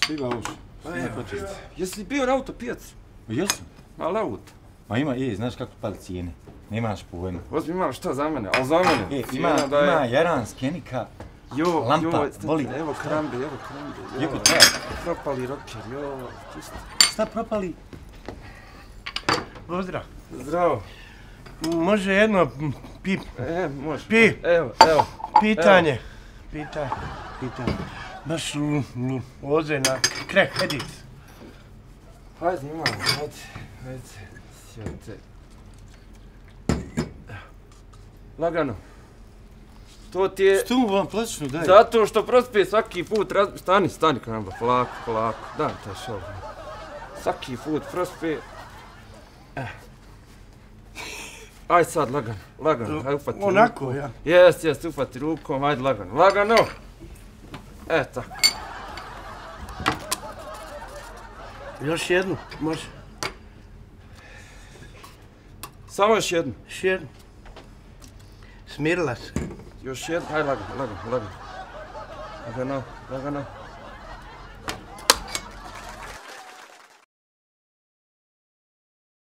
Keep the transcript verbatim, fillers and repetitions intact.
Stigla uši. Pa evo, jesi li bio na autopijacu? Jesam. Mali auto. Ma ima, je, znaš kako pali cijene. Nemaš pojma. Ozmi imam šta za mene, ali za mene. E, ima, ima jaran, skenika, jo, lampa, jo, boli. Evo krambe, evo krambe. Joko treba. Propali roker, jo, čisto. Šta propali? Pozdrav. Zdravo. Može jedno pip... E, može. Pi. Evo, evo. Pitanje. Pitanje. Pitanje. Baš l, l, loze na krek, edic. Hajde, imamo, hajde, hajde. Sjete. Lagano. To ti je... Što mu vam plaćnu daj? Zato što prospije svaki put, raz... stani, stani kramba, polako, polako, daj taj šov. Svaki put prospije. Eh. Aj sad, lagano, lagano, aj upati rukom. Onako, ja. Jest, jest, upati rukom, ajde lagano, lagano. E, tako. Još jednu, može. Samo još jednu. Još jednu. Smirila se. Još jednu, ajde lagano, lagano, lagano. Lagano, lagano.